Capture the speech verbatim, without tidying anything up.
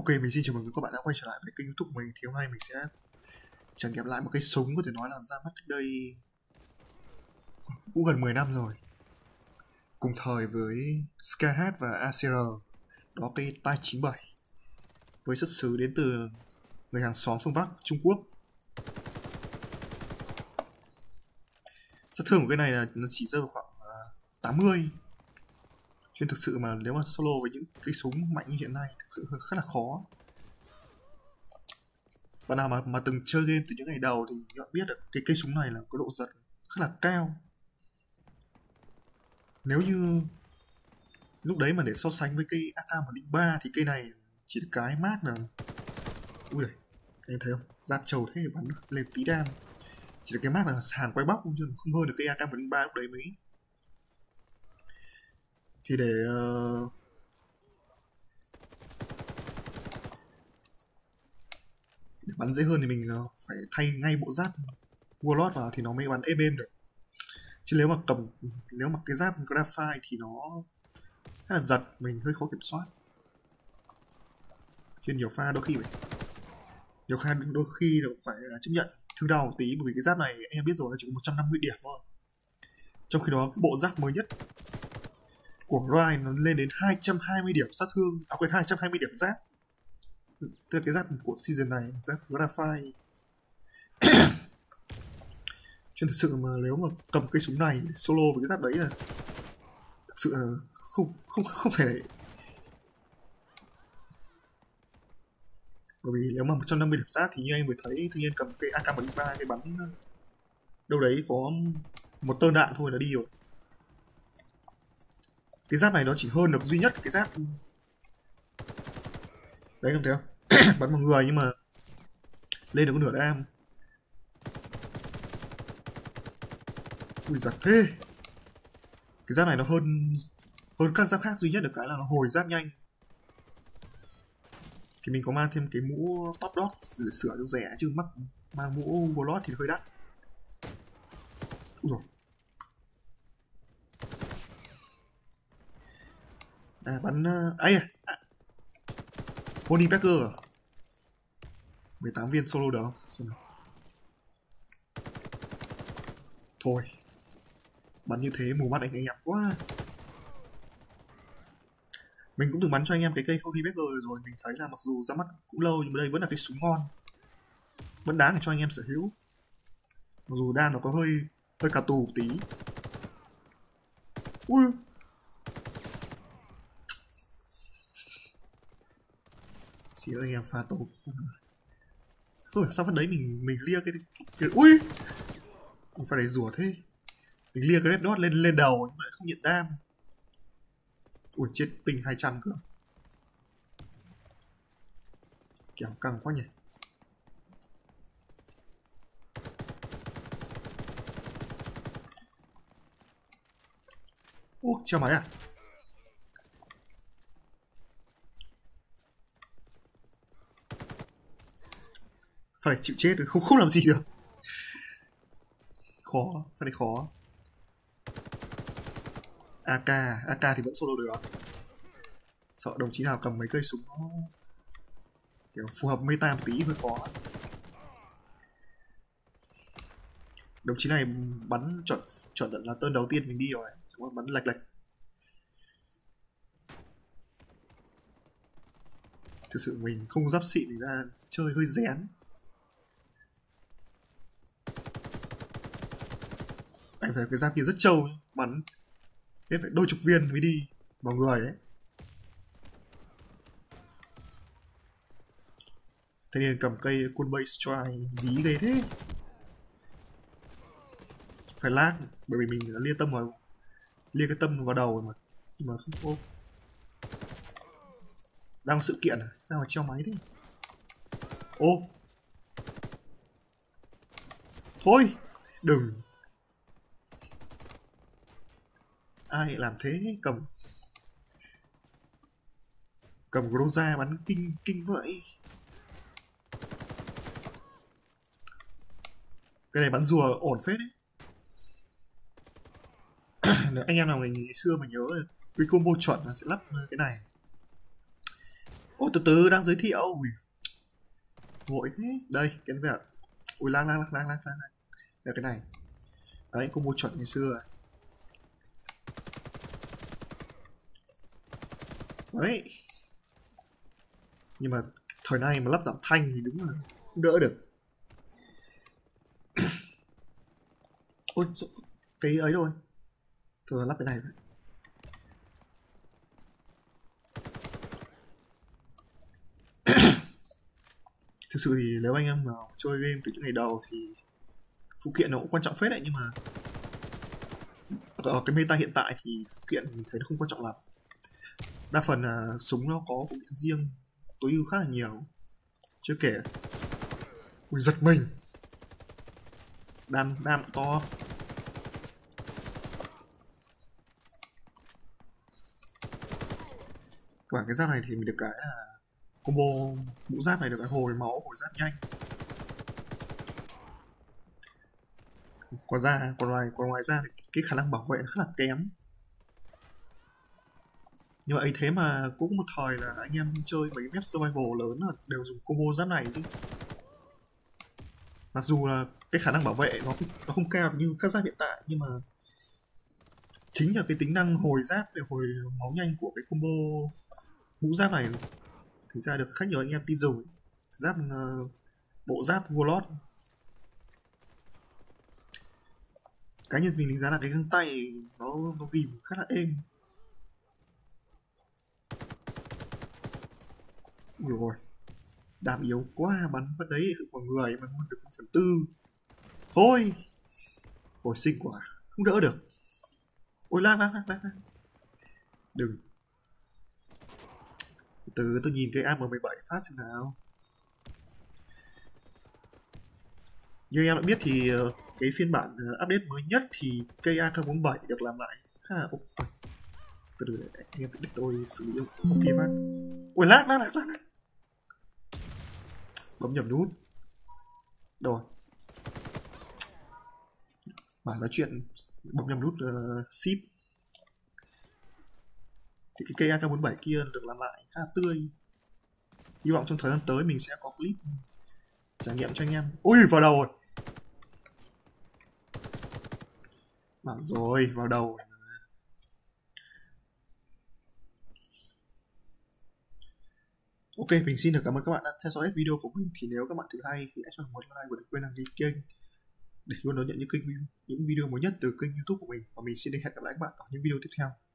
Ok, mình xin chào mừng các bạn đã quay trở lại với kênh YouTube của mình. Thì hôm nay mình sẽ trải nghiệm lại một cái súng có thể nói là ra mắt cách đây cũng gần mười năm rồi, cùng thời với Skyhat và a xê rờ. Đó, cái Tai chín bảy với xuất xứ đến từ người hàng xóm phương Bắc Trung Quốc. Sát thương của cái này là nó chỉ rơi vào khoảng tám mươi, chứ thực sự mà nếu mà solo với những cái súng mạnh như hiện nay thực sự khá là khó. Bạn nào mà, mà từng chơi game từ những ngày đầu thì các bạn biết được cái cây súng này là có độ giật khá là cao. Nếu như lúc đấy mà để so sánh với cây a ca một không ba thì cây này chỉ được cái mát là ui giời, anh thấy không, giáp trầu thế bắn lên tí đam, chỉ được cái mát là hàng quay bóc chứ không hơn được cây a ca một không ba lúc đấy mới. Thì để uh, để bắn dễ hơn thì mình uh, phải thay ngay bộ giáp Warlord vào thì nó mới bắn êm êm được. Chứ nếu mà cầm nếu mà cái giáp Graphite thì nó rất là giật, mình hơi khó kiểm soát. Cho nhiều pha đôi khi phải nhiều pha đôi khi là cũng phải chấp nhận thương đau một tí, bởi vì cái giáp này em biết rồi nó chỉ có một trăm năm mươi điểm thôi. Trong khi đó cái bộ giáp mới nhất của Ryan nó lên đến hai trăm hai mươi điểm sát thương, à quên hai trăm hai mươi điểm giáp. Tức là cái giáp của season này, giáp Graphite. Cho nên thực sự mà nếu mà cầm cây súng này để solo với cái giáp đấy là thực sự là không không không thể đấy. Bởi vì nếu mà một trăm năm mươi điểm giáp thì như anh vừa thấy tự nhiên cầm cây a ca một không ba cái bắn đâu đấy có một tơn đạn thôi là đi rồi. Cái giáp này nó chỉ hơn được duy nhất cái giáp đấy, em thấy không? Bắn vào người nhưng mà lên được có nửa đam. Ui giật thế. Cái giáp này nó hơn hơn các giáp khác duy nhất được cái là nó hồi giáp nhanh. Thì mình có mang thêm cái mũ top dot để sửa cho rẻ, chứ mắc mang mũ Warlord thì hơi đắt. Ui dồi. À bắn uh, ấy à, à. Honey Packer à? mười tám viên solo được không? Xem nào. Thôi bắn như thế mù mắt anh em quá. Mình cũng từng bắn cho anh em cái cây Honey Packer rồi, rồi mình thấy là mặc dù ra mắt cũng lâu nhưng mà đây vẫn là cái súng ngon, vẫn đáng để cho anh em sở hữu. Mặc dù đam nó có hơi hơi cà tù một tí. Ui xin anh em pha tổ. Không hiểu sao phát đấy mình mình lia cái, cái, cái ui mình phải để rủa thế, mình lia cái red dot lên lên đầu nhưng mà lại không nhận đam. Ui chết, ping hai trăm cơ, kéo căng quá nhỉ. Ô treo máy à? Phải chịu chết rồi, không không làm gì được. Khó, phải khó. a ca, a ca thì vẫn solo được. Sợ đồng chí nào cầm mấy cây súng nó kiểu phù hợp meta một tí hơi khó. Đồng chí này bắn chuẩn chuẩn là tơn đầu tiên mình đi rồi, chẳng qua bắn lệch lệch. Thực sự mình không giáp xịn thì ra chơi hơi rén. Anh thấy cái giáp kia rất trâu, bắn thế phải đôi chục viên mới đi vào người ấy. Thế nên cầm cây Kunbei Strike dí ghê thế. Phải lag, bởi vì mình liên tâm vào liên cái tâm vào đầu mà, nhưng mà không có. Đang có sự kiện à? Sao mà treo máy thế? Ô thôi đừng, ai làm thế, cầm cầm Groza bắn kinh kinh vậy. Cái này bắn rùa ổn phết đấy. Anh em nào ngày xưa mình nhớ cái combo chuẩn là sẽ lắp cái này. Ôi từ từ đang giới thiệu. Ui, vội thế. Đây, cái việc. Ui lang lang lang lang lang lang. Đây cái này. Đấy, combo chuẩn ngày xưa. Đấy. Nhưng mà thời nay mà lắp giảm thanh thì đúng là không đỡ được. Ôi, cái ấy rồi. Thôi lắp cái này vậy. Thực sự thì nếu anh em nào chơi game từ những ngày đầu thì phụ kiện nó cũng quan trọng phết đấy, nhưng mà ở cái meta hiện tại thì phụ kiện mình thấy nó không quan trọng lắm. Đa phần là súng nó có phụ kiện riêng tối ưu khá là nhiều. Chưa kể, ui giật mình, đam đam to. Quả cái giáp này thì mình được cái là combo mũ giáp này được cái hồi máu, hồi giáp nhanh. Còn ra còn ngoài còn ngoài ra thì cái khả năng bảo vệ nó khá là kém. Nhưng mà ấy thế mà cũng có một thời là anh em chơi mấy cái map survival lớn là đều dùng combo giáp này chứ. Mặc dù là cái khả năng bảo vệ nó nó không cao như các giáp hiện tại, nhưng mà chính là cái tính năng hồi giáp để hồi máu nhanh của cái combo mũ giáp này thành ra được khá nhiều anh em tin dùng. Giáp uh, bộ giáp Warlord, cá nhân mình đánh giá là cái găng tay nó nó ghim khá là êm. Ui rồi, đam yếu quá, bắn vẫn đấy vào người mà không được một phần tư. Thôi, hồi sinh quả, không đỡ được. Ôi lan lan lan lan, đừng. Từ tôi nhìn cái A M mười bảy phát xem nào. Như em đã biết thì cái phiên bản update mới nhất thì cây A K bốn bảy được làm lại khá là ok. Từ từ để anh em biết tôi xử lý ok phát. Ui lag lag lag lag. Bấm nhầm nút. Rồi. Mà nói chuyện bấm nhầm nút uh, ship. Thì cái cây A K bốn bảy kia được làm lại khá là tươi. Hy vọng trong thời gian tới mình sẽ có clip trải nghiệm cho anh em. Ui vào đầu rồi. Bảo rồi vào đầu. Ok, mình xin được cảm ơn các bạn đã theo dõi video của mình. Thì nếu các bạn thấy hay thì hãy cho mình một like và đừng quên đăng ký kênh để luôn đón nhận những kênh những video mới nhất từ kênh YouTube của mình. Và mình xin hẹn gặp lại các bạn ở những video tiếp theo.